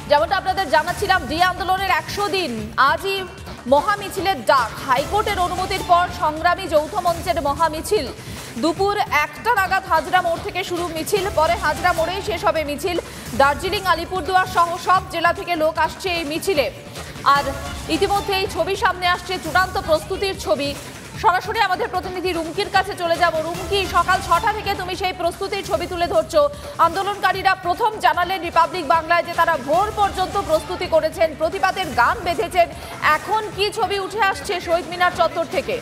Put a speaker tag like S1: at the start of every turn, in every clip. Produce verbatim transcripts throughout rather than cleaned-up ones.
S1: যেমনটা আপনাদের জানাচ্ছিলাম, ডি আন্দোলনের একশো দিন আজই মহামিছিলের ডাক। হাইকোর্টের অনুমতির পর সংগ্রামী যৌথ মঞ্চের মহামিছিল দুপুর একটা নাগাদ হাজরা মোড় থেকে শুরু মিছিল, পরে হাজরা মোড়েই শেষ হবে মিছিল। দার্জিলিং, আলিপুরদুয়ার সহ সব জেলা থেকে লোক আসছে এই মিছিলে। আর ইতিমধ্যে এই ছবি সামনে আসছে, চূড়ান্ত প্রস্তুতির ছবি। সরাসরি আমাদের প্রতিনিধি রুমকির কাছে চলে যাব। রুমকি, সকাল ছটা থেকে তুমি সেই প্রস্তুতির ছবি তুলে ধরছো। আন্দোলনকারীরা প্রথম জানালেন রিপাবলিক বাংলায় যে তারা ভোর পর্যন্ত প্রস্তুতি করেছেন, প্রতিবাদের গান বেঁধেছেন। এখন কি ছবি উঠে আসছে শহীদ মিনার চত্বর থেকে?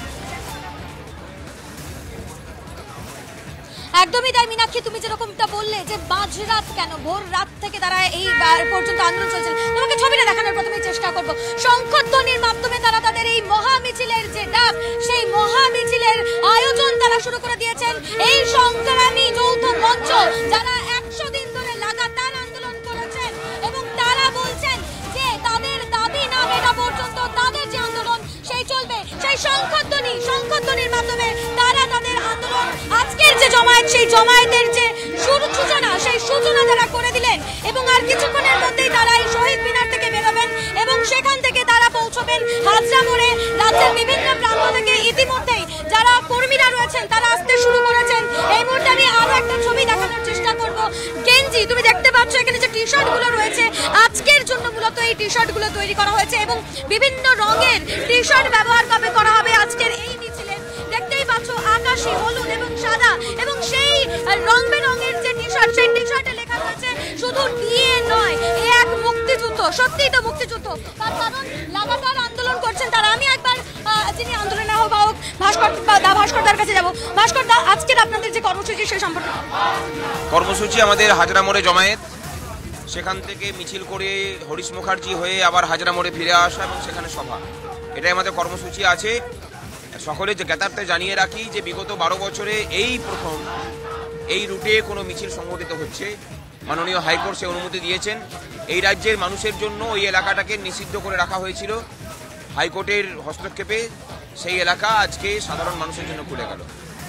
S2: একদমই তাই মীনাক্ষী, তুমি যেরকমটা বললে যে মাঝরাত কেন, ভোর রাত থেকে তারা এই পর্যন্ত আন্দোলন চলছে। তোমাকে ছবিটা দেখানোর প্রথমে চেষ্টা করব। শঙ্খধ্বনির মাধ্যমে তারা তাদের এই মহা মিছিলের যে ডাক, সেই মহা মিছিলের আয়োজন তারা শুরু করে দিয়েছেন। এই সংগ্রামী যৌথ মঞ্চ যারা একশো দিন ধরে লাগাতার আন্দোলন করেছেন এবং তারা বলছেন যে তাদের দাবি না মেটা পর্যন্ত তাদের যে আন্দোলন সেই চলবে। সেই শঙ্খধ্বনি শঙ্খধ্বনির মাধ্যমে তারা তাদের আন্দোলন, আজকের যে জমায়েত, সেই জমায়েতের যে শুরু সূচনা, সেই সূচনা তারা করে দিলেন। এবং আর কিছুক্ষণের মধ্যেই তারা এই শহীদ মিনার থেকে বেরোবেন এবং সেখান থেকে তারা পৌঁছবেন হাজরা মোড়ে। রাজ্যের বিভিন্ন প্রান্ত থেকে ইতিমধ্যেই যারা কর্মীরা রয়েছেন তারা আসতে শুরু করেছেন। এই মুহূর্তে আমি আরো একটা ছবি দেখানোর চেষ্টা করব। গেঞ্জি, তুমি দেখতে পাচ্ছ এখানে যে টি শার্ট গুলো রয়েছে, আজকের জন্য মূলত এই টি শার্ট গুলো তৈরি করা হয়েছে এবং বিভিন্ন রঙের টি শার্ট ব্যবহার কবে করা হবে আজকের এই মিছিলে। দেখতেই পাচ্ছ আকাশি, হলুদ এবং সাদা, এবং সেই রং বেরঙের যে টি শার্ট, সেই টি শার্টে লেখা রয়েছে শুধু ডিএ নয়, এ এক মুক্তিযুদ্ধ। সত্যিই তো মুক্তিযুদ্ধ, তার কারণ লাগাতার আন্দোলন করছেন তারা। আমি একবার যিনি আন্দোলনের আহ্বায়ক ভাস্কর দা ভাস্করদার কাছে যাব। ভাস্কর দা, আজকের আপনাদের যে কর্মসূচি সেই সম্পর্কে।
S3: কর্মসূচি আমাদের হাজরা মোড়ে জমায়েত, সেখান থেকে মিছিল করে হরিশ মুখার্জি হয়ে আবার হাজরা মোড়ে ফিরে আসা এবং সেখানে সভা, এটাই আমাদের কর্মসূচি আছে। সকলে যে জ্ঞাতার্থে জানিয়ে রাখি যে বিগত বারো বছরে এই প্রথম এই রুটে কোনো মিছিল সংগঠিত হচ্ছে। মাননীয় হাইকোর্ট সে অনুমতি দিয়েছেন। এই রাজ্যের মানুষের জন্য ওই এলাকাটাকে নিষিদ্ধ করে রাখা হয়েছিল, হাইকোর্টের হস্তক্ষেপে সেই এলাকা আজকে সাধারণ মানুষের জন্য খুলে গেল।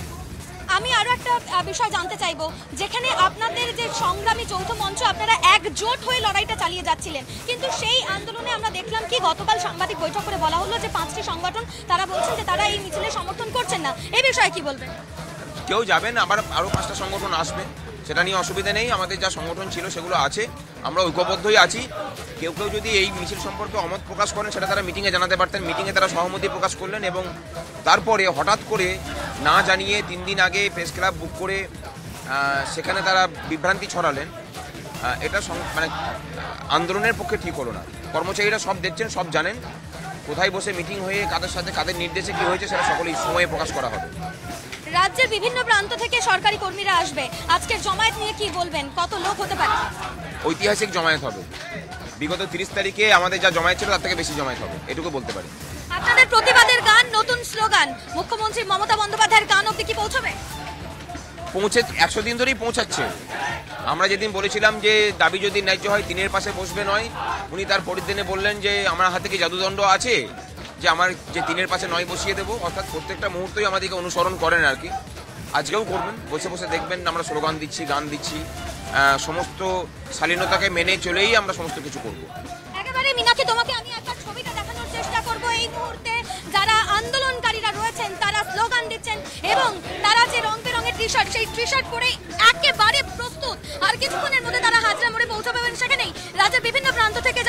S2: আমি আরো একটা বিষয় জানতে চাইবো, যেখানে আপনাদের যে সংগ্রামী যৌথ মঞ্চ, আপনারা একজোট হয়ে লড়াইটা চালিয়ে যাচ্ছিলেন, কিন্তু সেই আন্দোলনে আমরা দেখলাম কি গতকাল সাংবাদিক বৈঠক করে বলা হলো যে পাঁচটি সংগঠন তারা বলছেন যে তারা এই মিছিলে সমর্থন করছেন না। এই বিষয়ে কি বলবেন?
S3: কেউ যাবেন, আবার আরও পাঁচটা সংগঠন আসবে, সেটা নিয়ে অসুবিধা নেই। আমাদের যা সংগঠন ছিল সেগুলো আছে, আমরা ঐক্যবদ্ধই আছি। কেউ কেউ যদি এই মিছিল সম্পর্কে অমত প্রকাশ করেন সেটা তারা মিটিংয়ে জানাতে পারতেন। মিটিংয়ে তারা সহমতি প্রকাশ করলেন এবং তারপরে হঠাৎ করে না জানিয়ে তিন দিন আগে প্রেস ক্লাব বুক করে সেখানে তারা বিভ্রান্তি ছড়ালেন। এটা মানে আন্দোলনের পক্ষে ঠিক হলো না। কর্মচারীরা সব দেখছেন, সব জানেন কোথায় বসে মিটিং হয়ে কাদের সাথে কাদের নির্দেশে কি হয়েছে সেটা সকলেই সময়ে প্রকাশ করা হবে।
S2: রাজ্যের বিভিন্ন প্রান্ত থেকে সরকারি কর্মীরা আসবে, আজকের জমায়েত নিয়ে কি বলবেন? কত লোক হতে পারে?
S3: ঐতিহাসিক জমায়েত হবে। বিগত তিরিশ তারিখে আমাদের যা জমায়েত ছিল তার থেকে বেশি জমায়েত হবে, এটুকু বলতে পারি।
S2: আপনাদের প্রতিবাদের গান, নতুন স্লোগান, মুখ্যমন্ত্রী মমতা বন্দ্যোপাধ্যায়ের গান অব্দি কি পৌঁছবে?
S3: পৌঁছে একশো দিন ধরেই পৌঁছাচ্ছে। আমরা যেদিন বলেছিলাম যে দাবি যদি ন্যায্য হয় দিনের পাশে বসবে নয়, উনি তার পরের দিনে বললেন যে আমার হাতে কি জাদুদণ্ড আছে যে আমার যে দিনের পাশে নয় বসিয়ে দেবো। অর্থাৎ প্রত্যেকটা মুহূর্তেই আমাদেরকে অনুসরণ করেন আর কি। আজকেও করবেন, বসে বসে দেখবেন আমরা স্লোগান দিচ্ছি, গান দিচ্ছি, সমস্ত শালীনতাকে মেনে চলেই আমরা সমস্ত কিছু করব।
S2: একেবারে মীনাক্ষী, তোমাকে আমি একবার ছবিটা দেখানোর চেষ্টা করব। এই মুহূর্তে যারা আন্দোলনকারীরা রয়েছেন তারা স্লোগান দিচ্ছেন এবং তারা যে রং বেরঙের টি শার্ট, সেই টি শার্ট পরে একেবারে প্রস্তুত। আর কিছুক্ষণের মধ্যে তারা হাজরা মোড়ে পৌঁছাবেন। সেখানেই রাজ্যের বিভিন্ন প্রান্ত থেকে